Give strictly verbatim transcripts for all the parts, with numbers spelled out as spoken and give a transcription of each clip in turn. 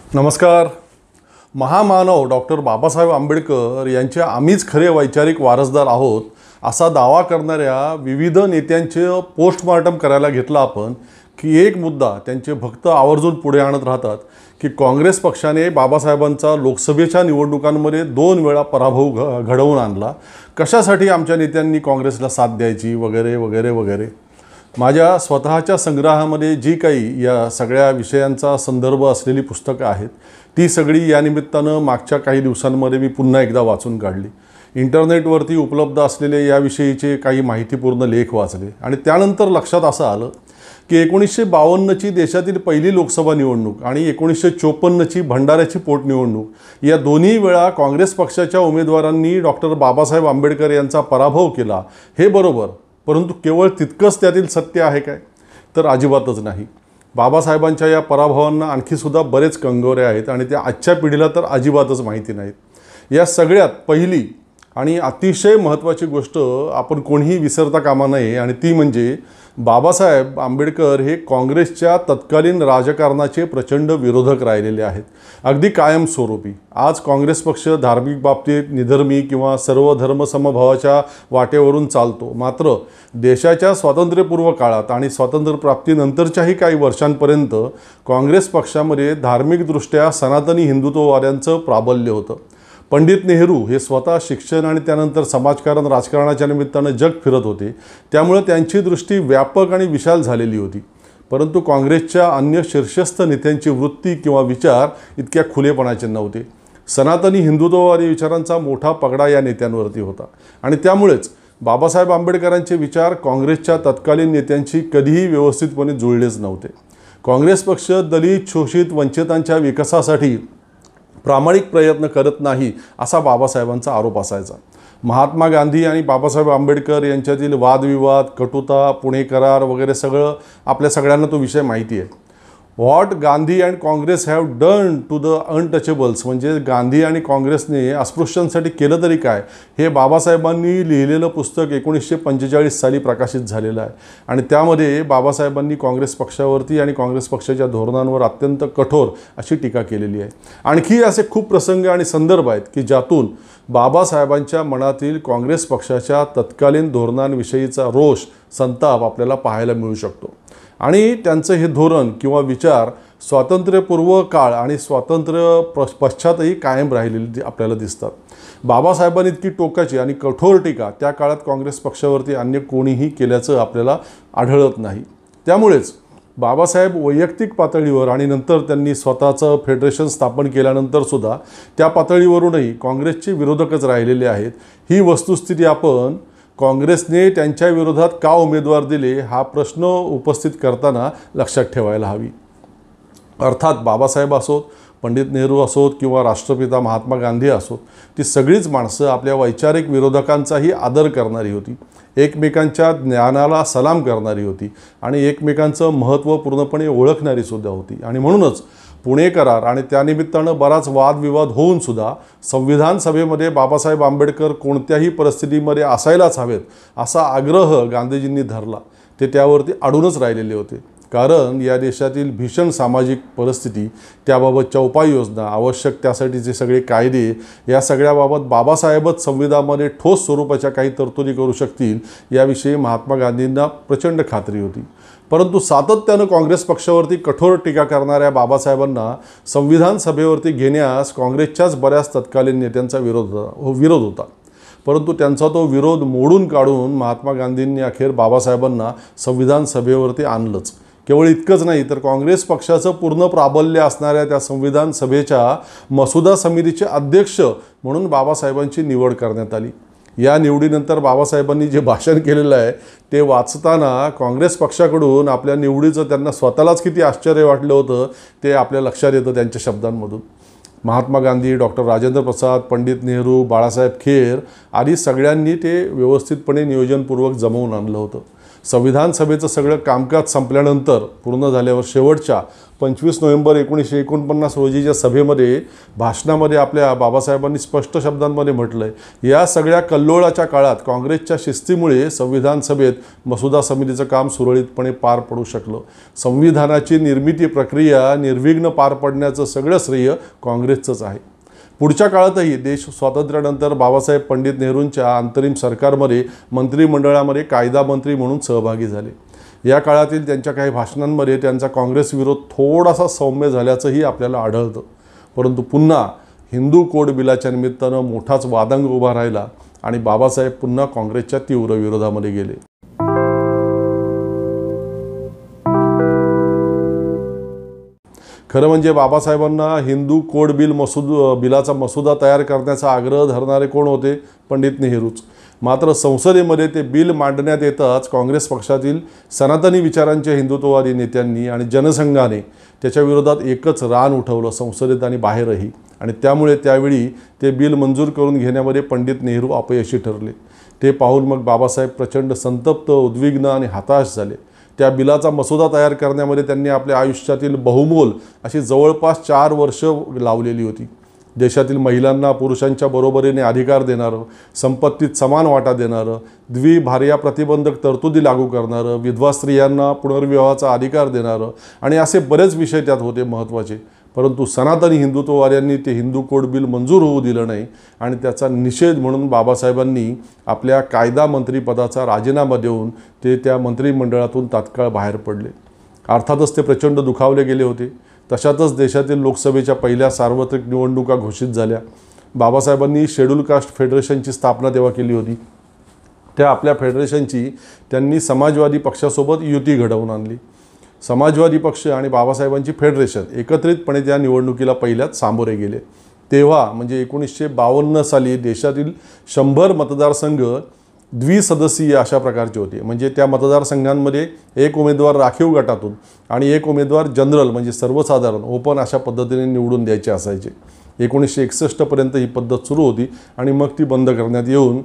नमस्कार. महामानव डॉक्टर बाबासाहेब आंबेडकर यांचे आम्हीच खरे वैचारिक वारसदार आहोत असा दावा करणाऱ्या विविध नेत्यांचे पोस्टमार्टम करायला घेतला आपण की एक मुद्दा त्यांचे भक्त आवर्जून पुढे आणत राहतात की काँग्रेस पक्षाने बाबासाहेबांचा लोकसभेच्या निवडणुकांमध्ये दोन वेळा पराभव घ घडवून आणला, कशासाठी आमच्या नेत्यांनी काँग्रेसला साथ द्यायची वगैरे वगैरे वगैरे. माझ्या स्वतःच्या संग्रहामध्ये जी काही या सगळ्या विषयांचा संदर्भ असलेली पुस्तकं आहेत ती सगळी या निमित्तानं मागच्या काही दिवसांमध्ये मी पुन्हा एकदा वाचून काढली. इंटरनेटवरती उपलब्ध असलेले याविषयीचे काही माहितीपूर्ण लेख वाचले आणि त्यानंतर लक्षात असं आलं की एकोणीसशे बावन्नची देशातील पहिली लोकसभा निवडणूक आणि एकोणीसशे चोपन्नची भंडाऱ्याची पोटनिवडणूक या दोन्ही वेळा काँग्रेस पक्षाच्या उमेदवारांनी डॉक्टर बाबासाहेब आंबेडकर यांचा पराभव केला हे बरोबर, परंतु केवळ तितकंच त्यातील सत्य आहे काय? तर अजिबातच नाही. बाबासाहेबांच्या या पराभवांना आणखीसुद्धा बरेच कंगोरे आहेत आणि त्या आजच्या पिढीला तर अजिबातच माहिती नाहीत. या सगळ्यात पहिली आणि अतिशय महत्त्वाची गोष्ट आपण कोणीही विसरता कामा नये आणि ती म्हणजे बाबासाहेब आंबेडकर हे काँग्रेसच्या तत्कालीन राजकारणाचे प्रचंड विरोधक राहिलेले आहेत, अगदी कायमस्वरूपी. आज काँग्रेस पक्ष धार्मिक बाबतीत निधर्मी किंवा सर्व धर्मसमभावाच्या वाटेवरून चालतो, मात्र देशाच्या स्वातंत्र्यपूर्व काळात आणि स्वातंत्र्यप्राप्तीनंतरच्याही काही वर्षांपर्यंत काँग्रेस पक्षामध्ये धार्मिकदृष्ट्या सनातनी हिंदुत्ववाद्यांचं प्राबल्य होतं. पंडित नेहरू हे स्वतः शिक्षण आणि त्यानंतर समाजकारण राजकारणाच्या निमित्तानं जग फिरत होते, त्यामुळे त्यांची दृष्टी व्यापक आणि विशाल झालेली होती. परंतु काँग्रेसच्या अन्य शीर्षस्थ नेत्यांची वृत्ती किंवा विचार इतक्या खुलेपणाचे नव्हते. सनातनी हिंदुत्ववादी विचारांचा मोठा पगडा या नेत्यांवरती होता आणि त्यामुळेच बाबासाहेब आंबेडकरांचे विचार काँग्रेसच्या तत्कालीन नेत्यांशी कधीही व्यवस्थितपणे जुळलेच नव्हते. काँग्रेस पक्ष दलित, शोषित, वंचितांच्या विकासासाठी प्रामाणिक प्रयत्न करत नाही असा बाबासाहेबांचा आरोप असायचा. महात्मा गांधी आणि बाबासाहेब आंबेडकर यांच्यातील वादविवाद, कटुता, पुणे करार वगैरे सगळं आपल्या सगळ्यांना तो विषय माहिती आहे. What Gandhi and Congress have done to the untouchables, म्हणजे गांधी आणि काँग्रेसने अस्पृश्यांसाठी केलं तरी काय, हे बाबासाहेबांनी लिहिलेलं पुस्तक एकोणीसशे पंचेचाळीस साली प्रकाशित झालेलं आहे आणि त्यामध्ये बाबासाहेबांनी काँग्रेस पक्षावरती आणि काँग्रेस पक्षाच्या धोरणांवर अत्यंत कठोर अशी टीका केलेली आहे. आणखी असे खूप प्रसंग आणि संदर्भ आहेत की ज्यातून बाबासाहेबांच्या मनातील काँग्रेस पक्षाच्या तत्कालीन धोरणांविषयीचा रोष, संताप आपल्याला पाहायला मिळू शकतो आणि त्यांचं हे धोरण किंवा विचार स्वातंत्र्यपूर्व काळ आणि स्वातंत्र्य पश्चातही कायम राहिलेली आपल्याला दिसतात. बाबासाहेबांनी इतकी टोकाची आणि कठोर टीका त्या काळात काँग्रेस पक्षावरती अन्य कोणीही केल्याचं आपल्याला आढळत नाही. त्यामुळेच बाबासाहेब वैयक्तिक पातळीवर आणि नंतर त्यांनी स्वतःचं फेडरेशन स्थापन केल्यानंतरसुद्धा त्या पातळीवरूनही काँग्रेसचे विरोधकच राहिलेले आहेत. ही वस्तुस्थिती आपण काँग्रेसने त्यांच्या विरोधात का उमेदवार दिले हा प्रश्न उपस्थित करताना लक्षात ठेवायला हवी. अर्थात बाबासाहेब असोत, पंडित नेहरू असोत किंवा राष्ट्रपिता महात्मा गांधी असोत, ती सगळीच माणसं आपल्या वैचारिक विरोधकांचाही आदर करणारी होती, एकमेकांच्या ज्ञानाला सलाम करणारी होती आणि एकमेकांचं महत्त्व पूर्णपणे ओळखणारीसुद्धा होती. आणि म्हणूनच पुणे करार आणि त्यानिमित्तानं बराच वादविवाद होऊनसुद्धा संविधान सभेमध्ये बाबासाहेब आंबेडकर कोणत्याही परिस्थितीमध्ये असायलाच हवेत असा आग्रह गांधीजींनी धरला. ते त्यावरती अडूनच राहिलेले होते, कारण या देशातील भीषण सामाजिक परिस्थिती, त्याबाबतच्या उपाययोजना, आवश्यक त्यासाठीचे सगळे कायदे, या सगळ्याबाबत बाबासाहेबच संविधानामध्ये ठोस स्वरूपाच्या काही तरतुदी करू शकतील याविषयी महात्मा गांधींना प्रचंड खात्री होती. परंतु सातत्यानं काँग्रेस पक्षावरती कठोर टीका करणाऱ्या बाबासाहेबांना संविधान सभेवरती घेण्यास काँग्रेसच्याच बऱ्याच तत्कालीन नेत्यांचा विरोध विरोध होता. परंतु त्यांचा तो विरोध मोडून काढून महात्मा गांधींनी अखेर बाबासाहेबांना संविधान सभेवरती आणलंच. केवळ इतकंच नाही तर काँग्रेस पक्षाचं पूर्ण प्राबल्य असणाऱ्या त्या संविधान सभेच्या मसुदा समितीचे अध्यक्ष म्हणून बाबासाहेबांची निवड करण्यात आली. या निवडीनंतर बाबासाहेबांनी जे भाषण केलेलं आहे ते वाचताना काँग्रेस पक्षाकडून आपल्या निवडीचं त्यांना स्वतःलाच किती आश्चर्य वाटलं होतं ते आपल्या लक्षात येतं त्यांच्या शब्दांमधून. महात्मा गांधी, डॉक्टर राजेंद्र प्रसाद, पंडित नेहरू, बाळासाहेब खेर आदी सगळ्यांनी ते व्यवस्थितपणे नियोजनपूर्वक जमवून आणलं होतं. संविधान सभेचं सगळं कामकाज संपल्यानंतर पूर्ण झाल्यावर शेवटच्या पंचवीस नोव्हेंबर एकोणीसशे एकोणपन्नास रोजीच्या सभेमध्ये भाषणामध्ये आपल्या बाबासाहेबांनी स्पष्ट शब्दांमध्ये म्हटलं आहे, या सगळ्या कल्लोळाच्या काळात काँग्रेसच्या शिस्तीमुळे संविधान सभेत मसुदा समितीचं काम सुरळीतपणे पार पडू शकलं. संविधानाची निर्मिती प्रक्रिया निर्विघ्न पार पडण्याचं सगळं श्रेय काँग्रेसचंच आहे. पुढच्या काळातही देश स्वातंत्र्यानंतर बाबासाहेब पंडित नेहरूंच्या अंतरिम सरकारमध्ये मंत्रिमंडळामध्ये कायदा मंत्री म्हणून सहभागी झाले. या काळातील त्यांच्या काही भाषणांमध्ये त्यांचा काँग्रेस विरोध थोडासा सौम्य झाल्याचंही आपल्याला आढळतं. परंतु पुन्हा हिंदू कोड बिलाच्या निमित्तानं मोठाच वादंग उभा राहिला आणि बाबासाहेब पुन्हा काँग्रेसच्या तीव्र विरोधामध्ये गेले. खरं म्हणजे बाबासाहेबांना हिंदू कोड बिल मसूद बिलाचा मसुदा तयार करण्याचा आग्रह धरणारे कोण होते? पंडित नेहरूच. मात्र संसदेमध्ये ते बिल मांडण्यात येताच काँग्रेस पक्षातील सनातनी विचारांच्या हिंदुत्ववादी नेत्यांनी आणि जनसंघाने त्याच्या विरोधात एकच रान उठवलं, संसदेत आणि बाहेरही. आणि त्यामुळे त्यावेळी ते बिल मंजूर करून घेण्यामध्ये पंडित नेहरू अपयशी ठरले. ते पाहून मग बाबासाहेब प्रचंड संतप्त, उद्विग्न आणि हताश झाले. त्या बिलाचा मसुदा तयार करण्यामध्ये त्यांनी आपल्या आयुष्यातील बहुमोल अशी जवळपास चार वर्ष लावलेली होती. देशातील महिलांना पुरुषांच्या बरोबरीने अधिकार देणारं, संपत्तीत समान वाटा देणारं, द्विभार्या प्रतिबंधक तरतुदी लागू करणारं, विधवा स्त्रियांना पुनर्विवाहाचा अधिकार देणारं आणि असे बरेच विषय त्यात होते महत्त्वाचे. परंतु सनातनी हिंदुत्ववाद्यांनी ते हिंदू कोड बिल मंजूर होऊ दिलं नाही आणि त्याचा निषेध म्हणून बाबासाहेबांनी आपल्या कायदा मंत्रीपदाचा राजीनामा देऊन ते त्या मंत्रिमंडळातून तात्काळ बाहेर पडले. अर्थातच ते प्रचंड दुखावले गेले होते. तशातच देशातील लोकसभेच्या पहिल्या सार्वत्रिक निवडणुका घोषित झाल्या. बाबासाहेबांनी शेड्यूल कास्ट फेडरेशनची स्थापना तेव्हा केली होती. त्या आपल्या फेडरेशनची त्यांनी समाजवादी पक्षासोबत युती घडवून आणली. समाजवादी पक्ष आणि बाबासाहेबांची फेडरेशन एकत्रितपणे त्या निवडणुकीला पहिल्याच सामोरे गेले. तेव्हा म्हणजे एकोणीसशे बावन्न साली देशातील शंभर मतदारसंघ द्विसदस्यीय अशा प्रकारचे होते. म्हणजे त्या मतदारसंघांमध्ये एक उमेदवार राखीव गटातून आणि एक उमेदवार जनरल म्हणजे सर्वसाधारण ओपन अशा पद्धतीने निवडून द्यायचे असायचे. एकोणीसशे एकसष्टपर्यंत ही पद्धत सुरू होती आणि मग ती बंद करण्यात येऊन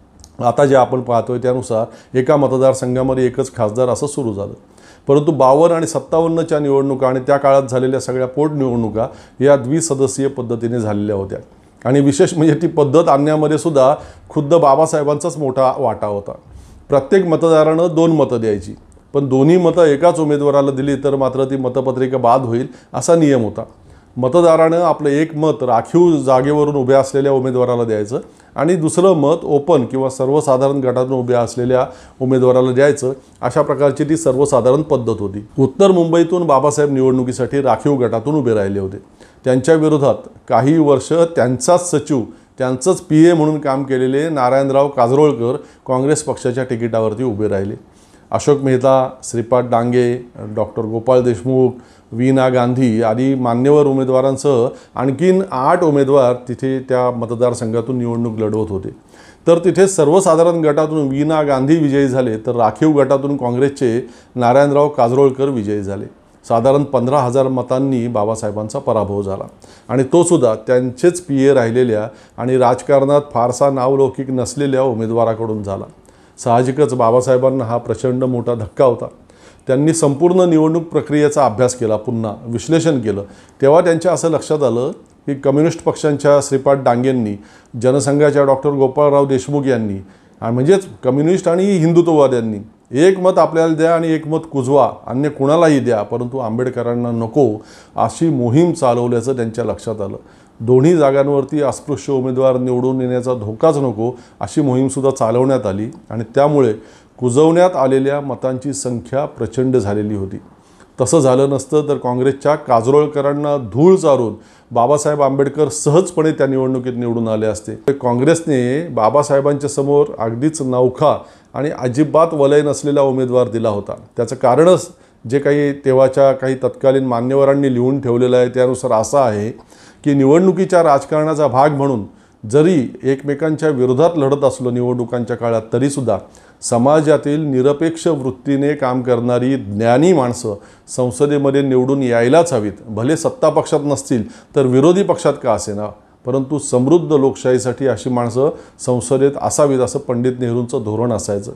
आता जे आपण पाहतोय त्यानुसार एका मतदारसंघामध्ये एकच खासदार असं सुरू झालं. परंतु बावन्न आणि सत्तावन्नच्या निवडणुका आणि त्या काळात झालेल्या सगळ्या पोटनिवडणुका या द्विसदस्यीय पद्धतीने झालेल्या होत्या. आणि विशेष म्हणजे ती पद्धत आणण्यामध्ये सुद्धा खुद्द बाबासाहेबांचाच मोठा वाटा होता. प्रत्येक मतदारानं दोन मतं द्यायची, पण दोन्ही मतं एकाच उमेदवाराला दिली तर मात्र ती मतपत्रिका बाद होईल असा नियम होता. मतदारानं आपलं एक मत राखीव जागेवरून उभ्या असलेल्या उमेदवाराला द्यायचं आणि दुसरं मत ओपन किंवा सर्वसाधारण गटातून उभ्या असलेल्या उमेदवाराला द्यायचं. अशा प्रकारची ती सर्वसाधारण पद्धत होती. उत्तर मुंबईतून बाबासाहेब निवडणुकीसाठी राखीव गटातून उभे राहिले होते. त्यांच्या विरोधात काही वर्ष त्यांचाच सचिव, त्यांचंच पी ए म्हणून काम केलेले नारायणराव काजरोळकर काँग्रेस पक्षाच्या तिकिटावरती उभे राहिले. अशोक मेहता, श्रीपाद डांगे, डॉक्टर गोपाळ देशमुख, वीना गांधी आदी मान्यवर उमेदवारांसह आणखीन आठ उमेदवार तिथे त्या मतदारसंघातून निवडणूक लढवत होते. तर तिथे सर्वसाधारण गटातून वीना गांधी विजयी झाले तर राखीव गटातून काँग्रेसचे नारायणराव काजरोळकर विजयी झाले. साधारण पंधरा हजार मतांनी बाबासाहेबांचा पराभव झाला आणि तो सुद्धा त्यांचेच पी ए राहिलेल्या आणि राजकारणात फारसा नावलौकिक नसलेल्या उमेदवाराकडून झाला. साहजिकच बाबासाहेबांना हा प्रचंड मोठा धक्का होता. त्यांनी संपूर्ण निवडणूक प्रक्रियेचा अभ्यास केला, पुन्हा विश्लेषण केलं. तेव्हा त्यांच्या असं लक्षात आलं की कम्युनिस्ट पक्षांच्या श्रीपाद डांगेंनी, जनसंघाच्या डॉक्टर गोपाळराव देशमुख यांनी म्हणजेच कम्युनिस्ट आणि हिंदुत्ववाद्यांनी एक मत आपल्याला द्या आणि एक मत कुजवा, अन्य कुणालाही द्या, परंतु आंबेडकरांना नको अशी मोहीम चालवल्याचं त्यांच्या लक्षात आलं. दोन्ही जागांवरती अस्पृश्य उमेदवार निवडून येण्याचा धोकाच नको अशी मोहीमसुद्धा चालवण्यात आली आणि त्यामुळे कुजवण्यात आलेल्या मतांची संख्या प्रचंड झालेली होती. तसं झालं नसतं तर काँग्रेसच्या काजरोळकरांना धूळ चारून बाबासाहेब आंबेडकर सहजपणे त्या निवडणुकीत निवडून आले असते. काँग्रेसने बाबासाहेबांच्या समोर अगदीच नवखा आणि अजिबात वलय नसलेला उमेदवार दिला होता. त्याचं कारणच जे काही तेव्हाच्या काही तत्कालीन मान्यवरांनी लिहून ठेवलेलं आहे त्यानुसार असं आहे की निवडणुकीच्या राजकारणाचा भाग म्हणून जरी एकमेकांच्या विरोधात लढत असलो निवडणुकांच्या काळात तरीसुद्धा समाजातील निरपेक्ष वृत्तीने काम करणारी ज्ञानी माणसं संसदेमध्ये निवडून यायलाच हवीत. भले सत्ता पक्षात नसतील तर विरोधी पक्षात का असेना, परंतु समृद्ध लोकशाहीसाठी अशी माणसं संसदेत असावीत असं पंडित नेहरूंचं धोरण असायचं.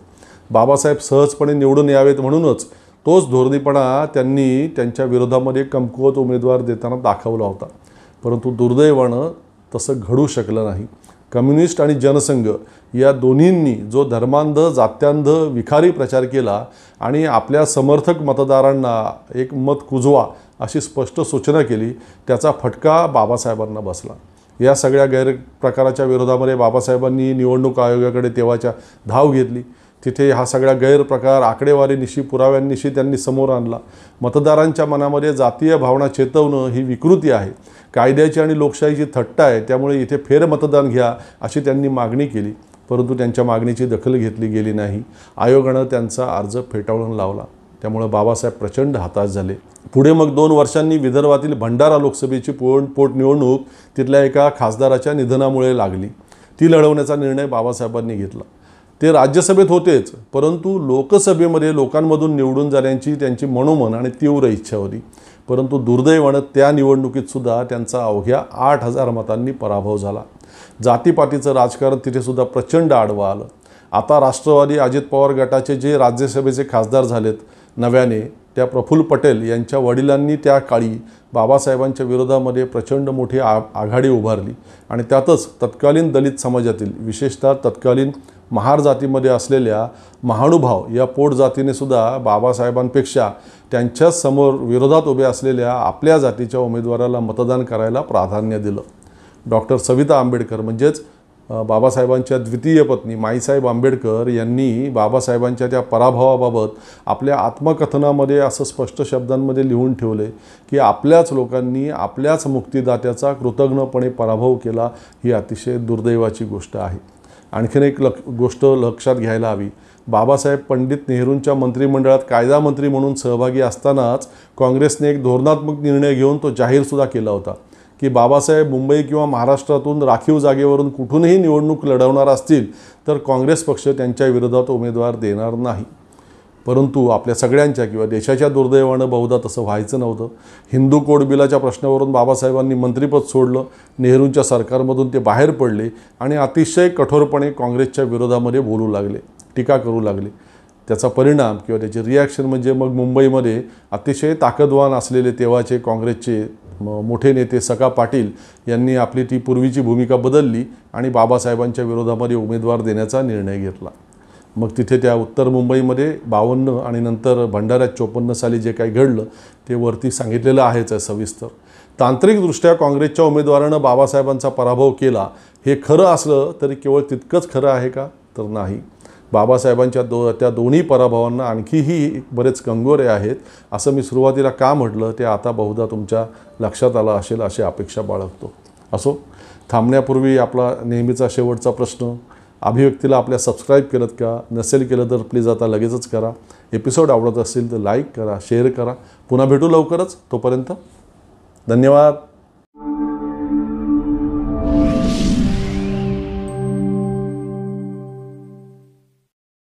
बाबासाहेब सहजपणे निवडून यावेत म्हणूनच तोच धोरणीपणा त्यांनी त्यांच्या विरोधामध्ये कमकुवत उमेदवार देताना दाखवला होता. परंतु दुर्दैवानं तसं घडू शकलं नाही. कम्युनिस्ट आणि जनसंघ या दोन्हींनी जो धर्मांध जात्यांध विखारी प्रचार केला आणि आपल्या समर्थक मतदारांना एक मत कुजवा अशी स्पष्ट सूचना केली, त्याचा फटका बाबासाहेबांना बसला. या सगळ्या गैरप्रकाराच्या विरोधामध्ये बाबासाहेबांनी निवडणूक आयोगाकडे तेव्हाच्या धाव घेतली. तिथे हा सगळा गैरप्रकार आकडेवारीनिशी पुराव्यांनिशी त्यांनी समोर आणला. मतदारांच्या मनामध्ये जातीय भावना चेतवणं ही विकृती आहे, कायद्याची आणि लोकशाहीची थट्टा आहे, त्यामुळे इथे फेरमतदान घ्या अशी त्यांनी मागणी केली. परंतु त्यांच्या मागणीची दखल घेतली गेली नाही. आयोगानं त्यांचा अर्ज फेटाळून लावला. त्यामुळे बाबासाहेब प्रचंड हताश झाले. पुढे मग दोन वर्षांनी विदर्भातील भंडारा लोकसभेची पोट पोटनिवडणूक तिथल्या एका खासदाराच्या निधनामुळे लागली. ती लढवण्याचा निर्णय बाबासाहेबांनी घेतला. ते राज्यसभेत होतेच, परंतु लोकसभेमध्ये लोकांमधून निवडून जाण्याची त्यांची मनोमन आणि तीव्र इच्छा होती. परंतु दुर्दैवानं त्या निवडणुकीतसुद्धा त्यांचा अवघ्या आठ हजार मतांनी पराभव झाला. जातीपातीचं राजकारण तिथेसुद्धा प्रचंड आडवं आलं. आता राष्ट्रवादी अजित पवार गटाचे जे राज्यसभेचे खासदार झालेत नव्याने, त्या प्रफुल्ल पटेल यांच्या वडिलांनी त्या काळी बाबासाहेबांच्या विरोधामध्ये प्रचंड मोठी आ आघाडी उभारली आणि त्यातच तत्कालीन दलित समाजातील, विशेषतः तत्कालीन महार जातीमध्ये असलेल्या महानुभाव या पोट जातीने सुद्धा बाबासाहेबांपेक्षा त्यांच्या समोर विरोधात उभे असलेल्या आपल्या जातीच्या उमेदवाराला मतदान करायला प्राधान्य दिलं. डॉक्टर सविता आंबेडकर म्हणजेच बाबासाहेबांच्या द्वितीय पत्नी माईसाहेब आंबेडकर यांनी बाबासाहेबांच्या त्या पराभवाबाबत आपल्या आत्मकथनामध्ये असं स्पष्ट शब्दांमध्ये लिहून ठेवले की आपल्याच लोकांनी आपल्याच मुक्तिदात्याचा कृतज्ञपणे पराभव केला. ही अतिशय दुर्दैवाची गोष्ट आहे. आणखीन एक लक गोष्ट लक्षात घ्यायला हवी. बाबासाहेब पंडित नेहरूंच्या मंत्रिमंडळात कायदा मंत्री म्हणून सहभागी असतानाच काँग्रेसने एक धोरणात्मक निर्णय घेऊन तो जाहीरसुद्धा केला होता की बाबासाहेब मुंबई किंवा महाराष्ट्रातून राखीव जागेवरून कुठूनही निवडणूक लढवणार असतील तर काँग्रेस पक्ष त्यांच्या विरोधात उमेदवार देणार नाही. परंतु आपल्या सगळ्यांच्या किंवा देशाच्या दुर्दैवानं बहुधा तसं व्हायचं नव्हतं. हिंदू कोड बिलाच्या प्रश्नावरून बाबासाहेबांनी मंत्रिपद सोडलं. नेहरूंच्या सरकारमधून ते बाहेर पडले आणि अतिशय कठोरपणे काँग्रेसच्या विरोधामध्ये बोलू लागले, टीका करू लागले. त्याचा परिणाम किंवा त्याची रिॲक्शन म्हणजे मग मुंबईमध्ये अतिशय ताकदवान असलेले तेव्हाचे काँग्रेसचे मोठे नेते सखा पाटील यांनी आपली ती पूर्वीची भूमिका बदलली आणि बाबासाहेबांच्या विरोधामध्ये उमेदवार देण्याचा निर्णय घेतला. मग तिथे त्या उत्तर मुंबईमध्ये बावन्न आणि नंतर भंडाऱ्यात चोपन्न साली जे काही घडलं ते वरती सांगितलेलं आहेच आहे सविस्तर. तांत्रिकदृष्ट्या काँग्रेसच्या उमेदवारानं बाबासाहेबांचा पराभव केला हे खरं असलं तरी केवळ तितकंच खरं आहे का? तर नाही. बाबासाहेबांच्या दो त्या दोन्ही पराभवांना आणखीही बरेच कंगोरे आहेत. असं मी सुरुवातीला का म्हटलं ते आता बहुधा तुमच्या लक्षात आलं असेल अशी अपेक्षा बाळगतो. असो, थांबण्यापूर्वी आपला नेहमीचा शेवटचा प्रश्न, अभिव्यक्तीला आपल्या सबस्क्राईब केलं का? नसेल केलं तर प्लीज आता लगेचच करा. एपिसोड आवडत असेल तर लाईक करा, शेअर करा. पुन्हा भेटू लवकरच. तोपर्यंत धन्यवाद.